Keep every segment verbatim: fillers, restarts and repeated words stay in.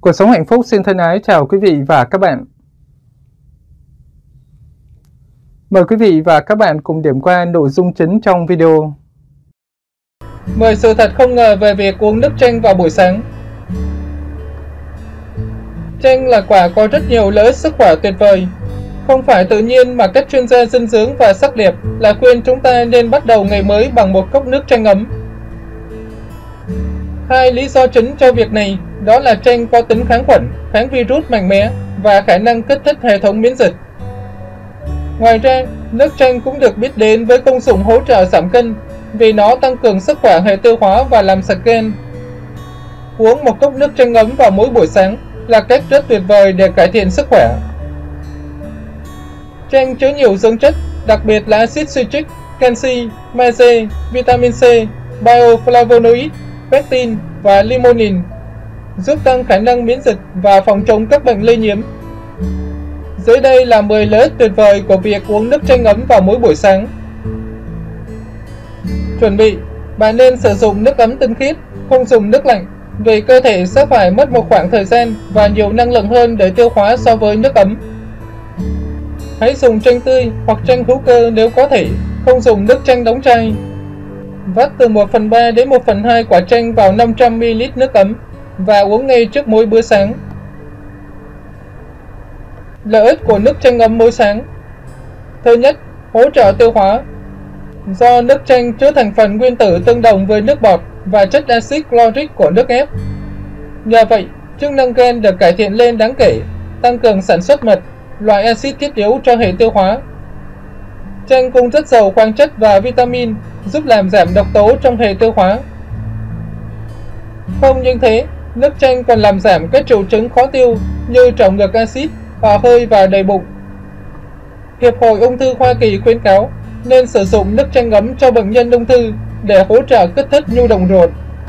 Cuộc sống hạnh phúc xin thân ái chào quý vị và các bạn. Mời quý vị và các bạn cùng điểm qua nội dung chính trong video. mười sự thật không ngờ về việc uống nước chanh vào buổi sáng. Chanh là quả có rất nhiều lợi ích sức khỏe tuyệt vời. Không phải tự nhiên mà các chuyên gia dinh dưỡng và sắc đẹp là khuyên chúng ta nên bắt đầu ngày mới bằng một cốc nước chanh ấm. Hai lý do chính cho việc này đó là chanh có tính kháng khuẩn, kháng virus mạnh mẽ và khả năng kích thích hệ thống miễn dịch. Ngoài ra, nước chanh cũng được biết đến với công dụng hỗ trợ giảm cân vì nó tăng cường sức khỏe hệ tiêu hóa và làm sạch gan. Uống một cốc nước chanh ấm vào mỗi buổi sáng là cách rất tuyệt vời để cải thiện sức khỏe. Chanh chứa nhiều dưỡng chất, đặc biệt là axit citric, canxi, magie, vitamin C, bioflavonoid, pectin và limonin, giúp tăng khả năng miễn dịch và phòng chống các bệnh lây nhiễm. Dưới đây là mười lợi ích tuyệt vời của việc uống nước chanh ấm vào mỗi buổi sáng. Chuẩn bị: bạn nên sử dụng nước ấm tinh khiết, không dùng nước lạnh, vì cơ thể sẽ phải mất một khoảng thời gian và nhiều năng lượng hơn để tiêu hóa so với nước ấm. Hãy dùng chanh tươi hoặc chanh hữu cơ nếu có thể, không dùng nước chanh đóng chai. Vắt từ một phần ba đến một phần hai quả chanh vào năm trăm mi li lít nước ấm và uống ngay trước mỗi bữa sáng. Lợi ích của nước chanh ấm mỗi sáng. Thứ nhất, hỗ trợ tiêu hóa. Do nước chanh chứa thành phần nguyên tử tương đồng với nước bọt và chất axit chloric của nước ép. Nhờ vậy, chức năng gan được cải thiện lên đáng kể, tăng cường sản xuất mật, loại axit thiết yếu cho hệ tiêu hóa. Chanh cũng rất giàu khoáng chất và vitamin, giúp làm giảm độc tố trong hệ tiêu hóa. Không những thế, nước chanh còn làm giảm các triệu chứng khó tiêu như trào ngược axit, hò hơi và đầy bụng. Hiệp hội Ung thư Hoa Kỳ khuyến cáo nên sử dụng nước chanh ấm cho bệnh nhân ung thư để hỗ trợ kích thích nhu động ruột.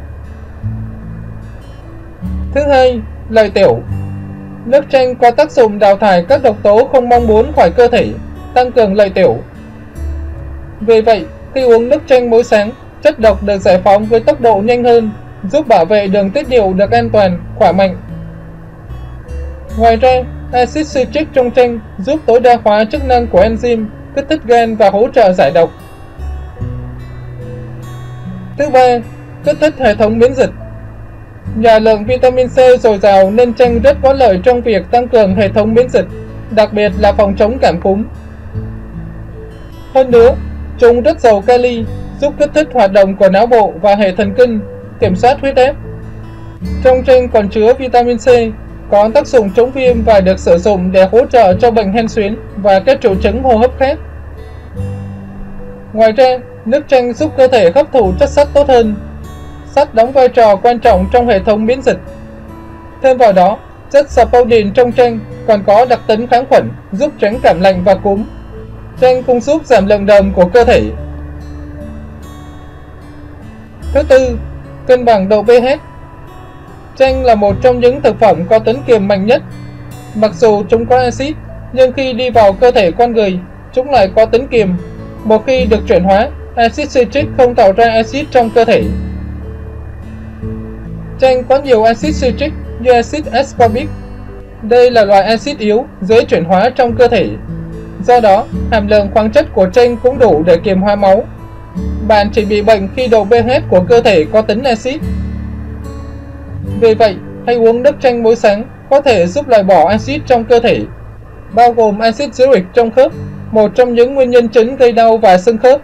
Thứ hai, lợi tiểu. Nước chanh có tác dụng đào thải các độc tố không mong muốn khỏi cơ thể, tăng cường lợi tiểu. Vì vậy, khi uống nước chanh mỗi sáng, chất độc được giải phóng với tốc độ nhanh hơn, giúp bảo vệ đường tiết niệu được an toàn, khỏe mạnh. Ngoài ra, axit citric trong chanh giúp tối đa hóa chức năng của enzyme, kích thích gan và hỗ trợ giải độc. Thứ ba, kích thích hệ thống miễn dịch. Nhờ lượng vitamin C dồi dào nên chanh rất có lợi trong việc tăng cường hệ thống miễn dịch, đặc biệt là phòng chống cảm cúm. Hơn nữa, chúng rất giàu kali, giúp kích thích hoạt động của não bộ và hệ thần kinh, kiểm soát huyết áp. Trong chanh còn chứa vitamin C, có tác dụng chống viêm và được sử dụng để hỗ trợ cho bệnh hen suyễn và các triệu chứng hô hấp khác. Ngoài ra, nước chanh giúp cơ thể hấp thụ chất sắt tốt hơn. Sắt đóng vai trò quan trọng trong hệ thống miễn dịch. Thêm vào đó, chất saponin trong chanh còn có đặc tính kháng khuẩn, giúp tránh cảm lạnh và cúm. Chanh cũng giúp giảm lượng đờm của cơ thể. Thứ tư, cân bằng độ pH. Chanh là một trong những thực phẩm có tính kiềm mạnh nhất. Mặc dù chúng có axit, nhưng khi đi vào cơ thể con người, chúng lại có tính kiềm. Một khi được chuyển hóa, axit citric không tạo ra axit trong cơ thể. Chanh có nhiều axit citric như axit ascorbic. Đây là loại axit yếu, dễ chuyển hóa trong cơ thể. Do đó, hàm lượng khoáng chất của chanh cũng đủ để kiềm hóa máu. Bạn chỉ bị bệnh khi độ pH của cơ thể có tính axit. Vì vậy, hãy uống nước chanh mỗi sáng có thể giúp loại bỏ axit trong cơ thể, bao gồm axit uric trong khớp, một trong những nguyên nhân chính gây đau và sưng khớp.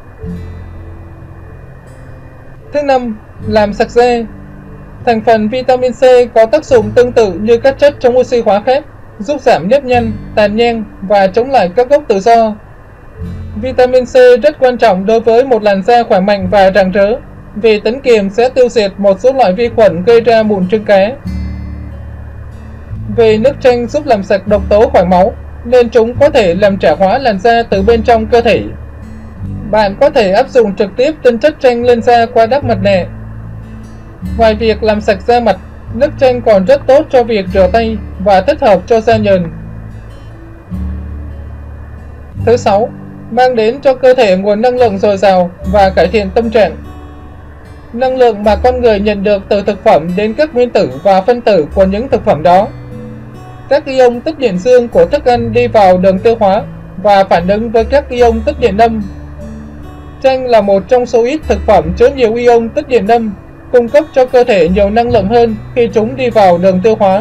Thứ năm, làm sạch da. Thành phần vitamin C có tác dụng tương tự như các chất chống oxy hóa khác, giúp giảm nếp nhăn, tàn nhang và chống lại các gốc tự do. Vitamin C rất quan trọng đối với một làn da khỏe mạnh và rạng rỡ, vì tính kiềm sẽ tiêu diệt một số loại vi khuẩn gây ra mụn trứng cá. Vì nước chanh giúp làm sạch độc tố khỏi máu, nên chúng có thể làm trẻ hóa làn da từ bên trong cơ thể. Bạn có thể áp dụng trực tiếp tinh chất chanh lên da qua đắp mặt nạ. Ngoài việc làm sạch da mặt, nước chanh còn rất tốt cho việc rửa tay và thích hợp cho da nhờn. Thứ sáu, mang đến cho cơ thể nguồn năng lượng dồi dào và cải thiện tâm trạng. năng lượng mà con người nhận được từ thực phẩm đến các nguyên tử và phân tử của những thực phẩm đó. Các ion tích điện dương của thức ăn đi vào đường tiêu hóa và phản ứng với các ion tích điện âm. Chanh là một trong số ít thực phẩm chứa nhiều ion tích điện âm, cung cấp cho cơ thể nhiều năng lượng hơn khi chúng đi vào đường tiêu hóa.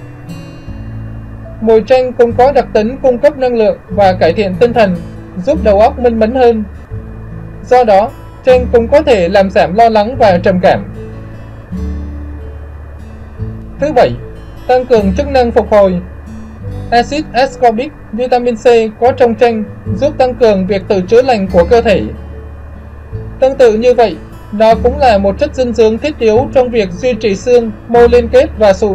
Mùi chanh cũng có đặc tính cung cấp năng lượng và cải thiện tinh thần, giúp đầu óc minh mẫn hơn. Do đó, chanh cũng có thể làm giảm lo lắng và trầm cảm. Thứ bảy, tăng cường chức năng phục hồi. Axit ascorbic, vitamin C có trong chanh giúp tăng cường việc tự chữa lành của cơ thể. Tương tự như vậy, nó cũng là một chất dinh dưỡng thiết yếu trong việc duy trì xương, mô liên kết và sụn.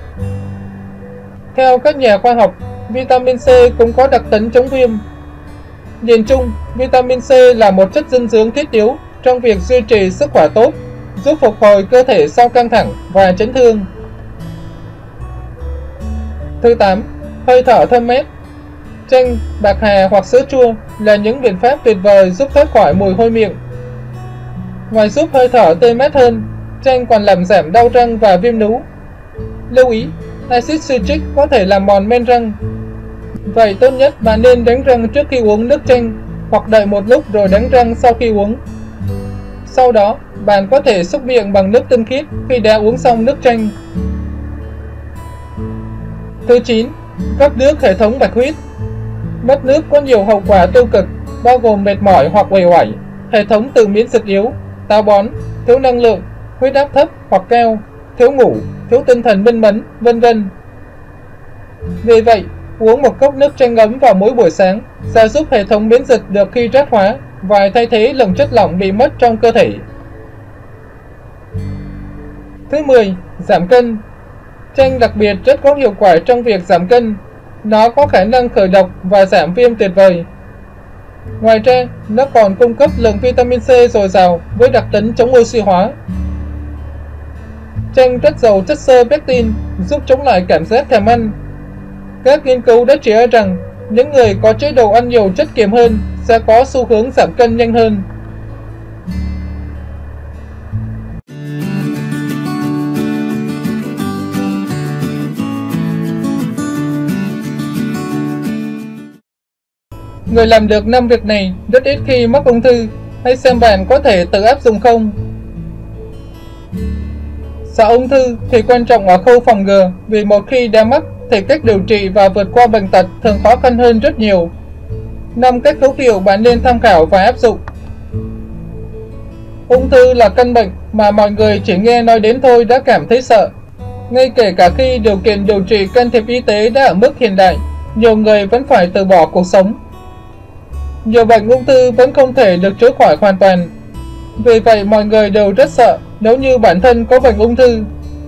Theo các nhà khoa học, vitamin C cũng có đặc tính chống viêm. Nhìn chung, vitamin C là một chất dinh dưỡng thiết yếu trong việc duy trì sức khỏe tốt, giúp phục hồi cơ thể sau căng thẳng và chấn thương. Thứ tám, hơi thở thơm mát. Chanh, bạc hà hoặc sữa chua là những biện pháp tuyệt vời giúp thoát khỏi mùi hôi miệng. Ngoài giúp hơi thở tươi mát hơn, chanh còn làm giảm đau răng và viêm nú. Lưu ý, axit citric có thể làm mòn men răng. Vậy tốt nhất bạn nên đánh răng trước khi uống nước chanh, hoặc đợi một lúc rồi đánh răng sau khi uống. Sau đó, bạn có thể xúc miệng bằng nước tinh khiết khi đã uống xong nước chanh. Thứ chín, cấp nước hệ thống bạch huyết. Mất nước có nhiều hậu quả tiêu cực, bao gồm mệt mỏi hoặc uể oải, hệ thống tự miễn dịch yếu, táo bón, thiếu năng lượng, huyết áp thấp hoặc cao, thiếu ngủ, thiếu tinh thần minh mẫn, vân vân. Vì vậy, uống một cốc nước chanh ấm vào mỗi buổi sáng sẽ giúp hệ thống miễn dịch được hydrate hóa và thay thế lượng chất lỏng bị mất trong cơ thể. Thứ mười, giảm cân. Chanh đặc biệt rất có hiệu quả trong việc giảm cân. Nó có khả năng khởi độc và giảm viêm tuyệt vời. Ngoài ra, nó còn cung cấp lượng vitamin C dồi dào với đặc tính chống oxy hóa. Chanh rất giàu chất xơ pectin, giúp chống lại cảm giác thèm ăn. Các nghiên cứu đã chỉ ra rằng những người có chế độ ăn nhiều chất kiềm hơn sẽ có xu hướng giảm cân nhanh hơn. Người làm được năm việc này rất ít khi mắc ung thư. Hãy xem bạn có thể tự áp dụng không. Sợ ung thư thì quan trọng ở khâu phòng ngừa, vì một khi đã mắc thì cách điều trị và vượt qua bệnh tật thường khó khăn hơn rất nhiều. năm cách hữu hiệu bạn nên tham khảo và áp dụng. Ung thư là căn bệnh mà mọi người chỉ nghe nói đến thôi đã cảm thấy sợ. Ngay kể cả khi điều kiện điều trị can thiệp y tế đã ở mức hiện đại, nhiều người vẫn phải từ bỏ cuộc sống. Nhiều bệnh ung thư vẫn không thể được chữa khỏi hoàn toàn. Vì vậy mọi người đều rất sợ nếu như bản thân có bệnh ung thư.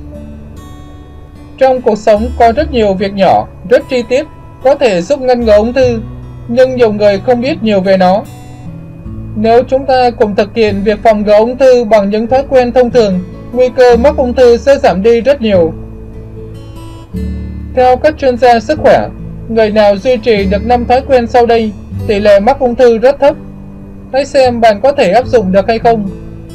Trong cuộc sống có rất nhiều việc nhỏ, rất chi tiết có thể giúp ngăn ngừa ung thư, nhưng nhiều người không biết nhiều về nó. Nếu chúng ta cùng thực hiện việc phòng ngừa ung thư bằng những thói quen thông thường, nguy cơ mắc ung thư sẽ giảm đi rất nhiều. Theo các chuyên gia sức khỏe, người nào duy trì được năm thói quen sau đây, tỷ lệ mắc ung thư rất thấp. Hãy xem bạn có thể áp dụng được hay không.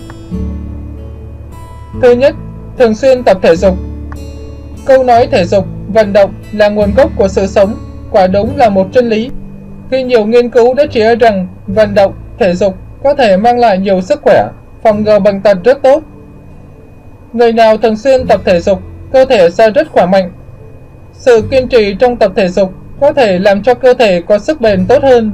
Thứ nhất, thường xuyên tập thể dục. Câu nói thể dục, vận động là nguồn gốc của sự sống quả đúng là một chân lý. Khi nhiều nghiên cứu đã chỉ ra rằng vận động, thể dục có thể mang lại nhiều sức khỏe, phòng ngừa bệnh tật rất tốt. Người nào thường xuyên tập thể dục, cơ thể sẽ rất khỏe mạnh. Sự kiên trì trong tập thể dục có thể làm cho cơ thể có sức bền tốt hơn.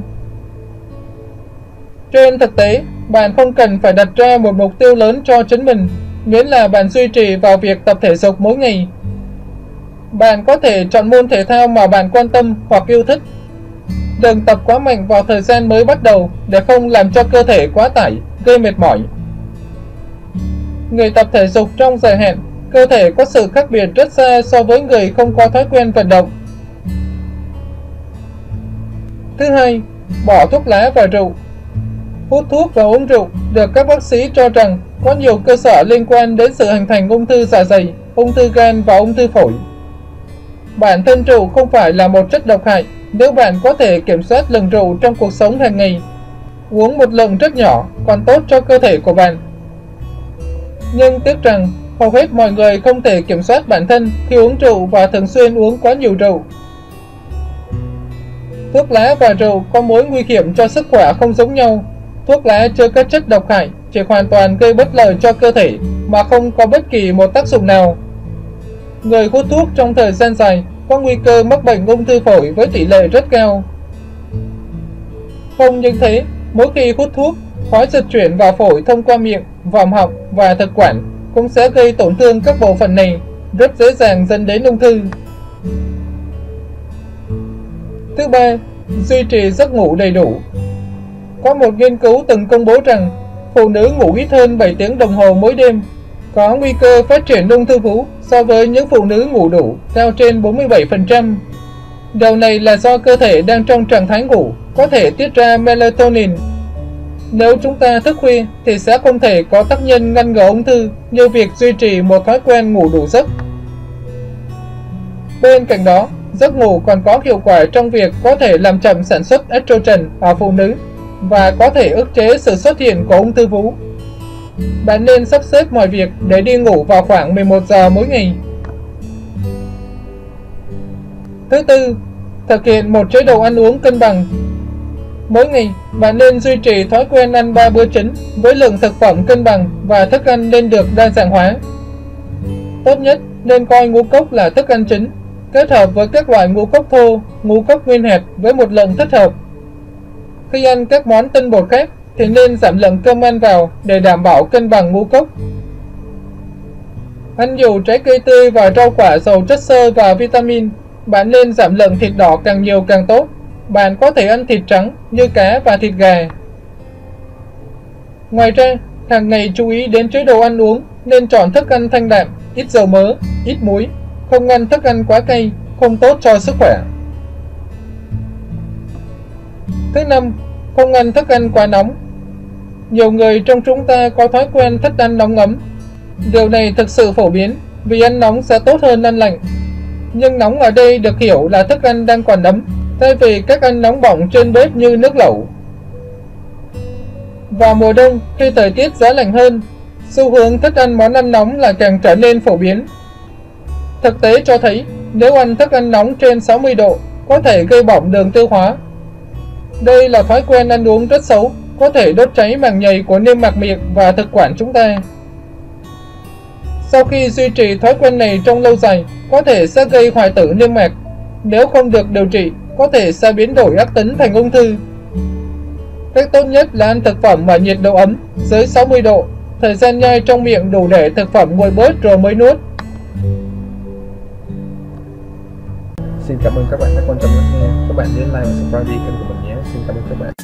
Trên thực tế, bạn không cần phải đặt ra một mục tiêu lớn cho chính mình, miễn là bạn duy trì vào việc tập thể dục mỗi ngày. Bạn có thể chọn môn thể thao mà bạn quan tâm hoặc yêu thích. Đừng tập quá mạnh vào thời gian mới bắt đầu để không làm cho cơ thể quá tải, gây mệt mỏi. Người tập thể dục trong dài hạn, cơ thể có sự khác biệt rất xa so với người không có thói quen vận động. Thứ hai, bỏ thuốc lá và rượu. Hút thuốc và uống rượu được các bác sĩ cho rằng có nhiều cơ sở liên quan đến sự hình thành ung thư dạ dày, ung thư gan và ung thư phổi. Bản thân rượu không phải là một chất độc hại nếu bạn có thể kiểm soát lượng rượu trong cuộc sống hàng ngày. Uống một lượng rất nhỏ còn tốt cho cơ thể của bạn. Nhưng tiếc rằng hầu hết mọi người không thể kiểm soát bản thân khi uống rượu và thường xuyên uống quá nhiều rượu. Thuốc lá và rượu có mối nguy hiểm cho sức khỏe không giống nhau. Thuốc lá chứa các chất độc hại chỉ hoàn toàn gây bất lợi cho cơ thể mà không có bất kỳ một tác dụng nào. Người hút thuốc trong thời gian dài có nguy cơ mắc bệnh ung thư phổi với tỷ lệ rất cao. Không những thế, mỗi khi hút thuốc, khói dịch chuyển vào phổi thông qua miệng, vòm họng và thực quản cũng sẽ gây tổn thương các bộ phận này, rất dễ dàng dẫn đến ung thư. Thứ ba, duy trì giấc ngủ đầy đủ. Có một nghiên cứu từng công bố rằng phụ nữ ngủ ít hơn bảy tiếng đồng hồ mỗi đêm có nguy cơ phát triển ung thư vú so với những phụ nữ ngủ đủ, cao trên bốn mươi bảy phần trăm. Điều này là do cơ thể đang trong trạng thái ngủ có thể tiết ra melatonin. Nếu chúng ta thức khuya thì sẽ không thể có tác nhân ngăn ngừa ung thư như việc duy trì một thói quen ngủ đủ giấc. Bên cạnh đó, giấc ngủ còn có hiệu quả trong việc có thể làm chậm sản xuất estrogen ở phụ nữ và có thể ức chế sự xuất hiện của ung thư vú. Bạn nên sắp xếp mọi việc để đi ngủ vào khoảng mười một giờ mỗi ngày. Thứ tư, thực hiện một chế độ ăn uống cân bằng. Mỗi ngày, bạn nên duy trì thói quen ăn ba bữa chính với lượng thực phẩm cân bằng và thức ăn nên được đa dạng hóa. Tốt nhất nên coi ngũ cốc là thức ăn chính, kết hợp với các loại ngũ cốc thô, ngũ cốc nguyên hạt với một lượng thích hợp. Khi ăn các món tinh bột khác thì nên giảm lượng cơm ăn vào để đảm bảo cân bằng ngũ cốc. Ăn nhiều trái cây tươi và rau quả giàu chất xơ và vitamin. Bạn nên giảm lượng thịt đỏ càng nhiều càng tốt. Bạn có thể ăn thịt trắng như cá và thịt gà. Ngoài ra, hàng ngày chú ý đến chế độ ăn uống, nên chọn thức ăn thanh đạm, ít dầu mỡ, ít muối, không ăn thức ăn quá cay, không tốt cho sức khỏe. Thứ năm, không ăn thức ăn quá nóng. Nhiều người trong chúng ta có thói quen thích ăn nóng ấm. Điều này thực sự phổ biến vì ăn nóng sẽ tốt hơn ăn lạnh. Nhưng nóng ở đây được hiểu là thức ăn đang còn ấm, thay vì các ăn nóng bỏng trên bếp như nước lẩu. Vào mùa đông, khi thời tiết giá lạnh hơn, xu hướng thích ăn món ăn nóng là càng trở nên phổ biến. Thực tế cho thấy, nếu ăn thức ăn nóng trên sáu mươi độ, có thể gây bỏng đường tiêu hóa. Đây là thói quen ăn uống rất xấu, có thể đốt cháy màng nhầy của niêm mạc miệng và thực quản chúng ta. Sau khi duy trì thói quen này trong lâu dài, có thể sẽ gây hoại tử niêm mạc. Nếu không được điều trị, có thể sẽ biến đổi ác tính thành ung thư. Cách tốt nhất là ăn thực phẩm ở nhiệt độ ấm, dưới sáu mươi độ. Thời gian nhai trong miệng đủ để thực phẩm nguội bớt rồi mới nuốt. Xin cảm ơn các bạn đã quan tâm lắng nghe. Các bạn nhớ like và subscribe kênh của mình nhé. Xin cảm ơn các bạn.